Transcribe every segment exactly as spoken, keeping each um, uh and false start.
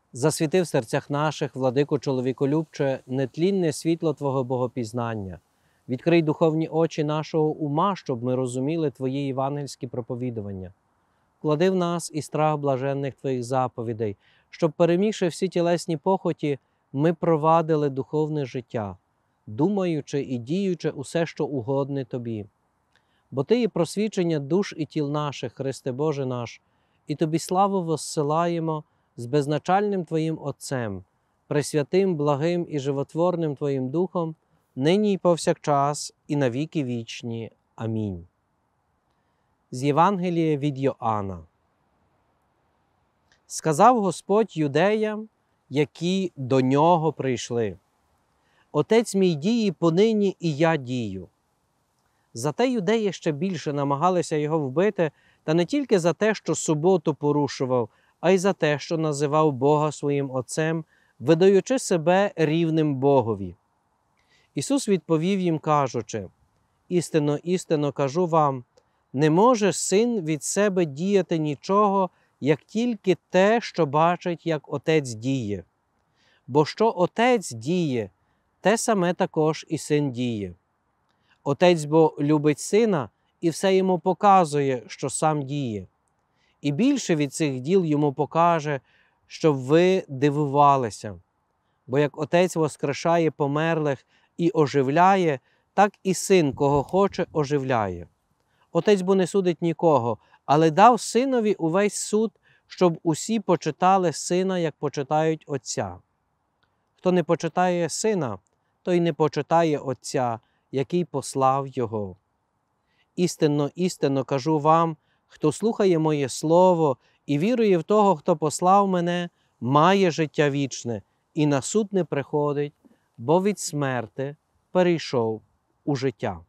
Засвіти в серцях наших, владико чоловіколюбче, нетлінне світло Твого богопізнання. Відкрий духовні очі нашого ума, щоб ми розуміли Твої євангельські проповідування. Вклади в нас і страх блаженних Твоїх заповідей, щоб, перемігши всі тілесні похоті, ми провадили духовне життя, думаючи і діючи усе, що угодне Тобі. Бо Ти є просвічення душ і тіл наших, Христе Боже наш, і Тобі славу воссилаємо з безначальним Твоїм Отцем, пресвятим, благим і животворним Твоїм Духом, нині й повсякчас, і на віки вічні. Амінь. З Євангелія від Йоанна. Сказав Господь юдеям, які до Нього прийшли: «Отець мій діє понині, і я дію». Зате юдеї ще більше намагалися його вбити, та не тільки за те, що суботу порушував, а й за те, що називав Бога своїм Отцем, видаючи себе рівним Богові. Ісус відповів їм, кажучи: «Істинно, істинно кажу вам, не може Син від себе діяти нічого, як тільки те, що бачить, як Отець діє. Бо що Отець діє, те саме також і Син діє. Отець бо любить Сина і все йому показує, що сам діє. І більше від цих діл йому покаже, щоб ви дивувалися. Бо як Отець воскрешає померлих і оживляє, так і Син, кого хоче, оживляє. Отець бо не судить нікого, але дав Синові увесь суд, щоб усі почитали Сина, як почитають Отця. Хто не почитає Сина, той не почитає Отця, який послав Його. Істинно, істинно кажу вам, хто слухає моє слово і вірує в того, хто послав мене, має життя вічне і на суд не приходить, бо від смерти перейшов у життя».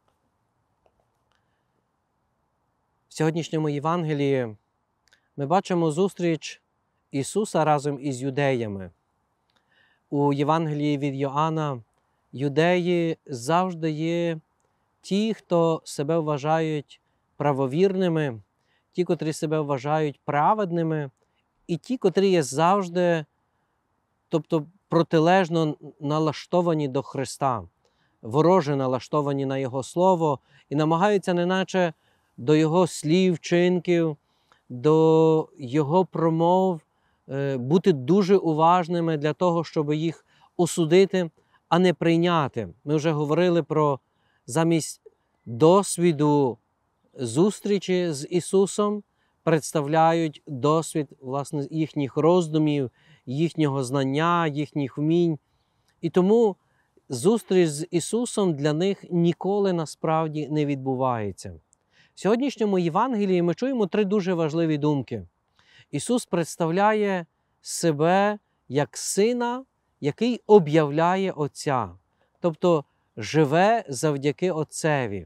В сьогоднішньому Євангелії ми бачимо зустріч Ісуса разом із юдеями. У Євангелії від Йоанна юдеї завжди є ті, хто себе вважають правовірними, ті, котрі себе вважають праведними, і ті, котрі є завжди, тобто протилежно налаштовані до Христа, вороже налаштовані на Його Слово і намагаються неначе до Його слів, вчинків, до Його промов бути дуже уважними для того, щоб їх осудити, а не прийняти. Ми вже говорили про замість досвіду зустрічі з Ісусом представляють досвід, власне, їхніх роздумів, їхнього знання, їхніх вмінь. І тому зустріч з Ісусом для них ніколи насправді не відбувається. В сьогоднішньому Євангелії ми чуємо три дуже важливі думки. Ісус представляє себе як Сина, який об'являє Отця, тобто живе завдяки Отцеві,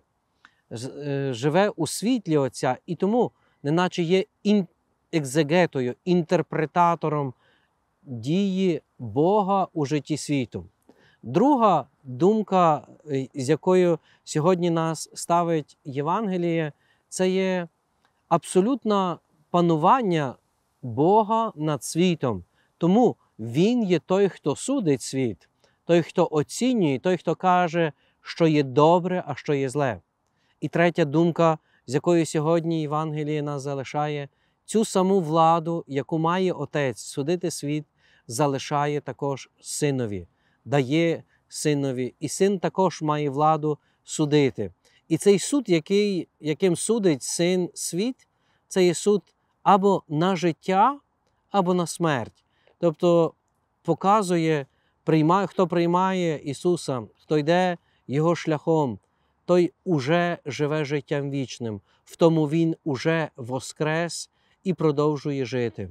живе у світлі Отця і тому неначе є екзегетою, інтерпретатором дії Бога у житті світу. Друга думка, з якою сьогодні нас ставить Євангеліє, це є абсолютне панування Бога над світом. Тому Він є той, хто судить світ, той, хто оцінює, той, хто каже, що є добре, а що є зле. І третя думка, з якою сьогодні Євангеліє нас залишає, цю саму владу, яку має Отець судити світ, залишає також Синові, дає Синові. І Син також має владу судити. І цей суд, який, яким судить Син світ, це є суд або на життя, або на смерть. Тобто показує, приймає, хто приймає Ісуса, хто йде Його шляхом, той уже живе життям вічним, в тому Він уже воскрес і продовжує жити.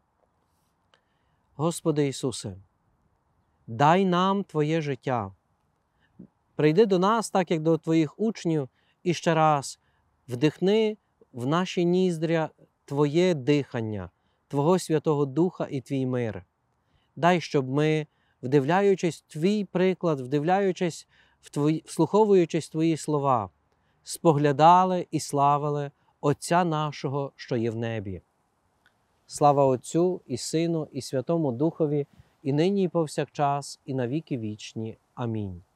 Господи Ісусе, дай нам Твоє життя. Прийди до нас, так як до Твоїх учнів, і ще раз вдихни в наші ніздря Твоє дихання, Твого Святого Духа і Твій мир. Дай, щоб ми, вдивляючись в Твій приклад, вдивляючись в Твої, вслуховуючись в Твої слова, споглядали і славили Отця нашого, що є в небі. Слава Отцю і Сину, і Святому Духові, і нині, і повсякчас, і на віки вічні. Амінь.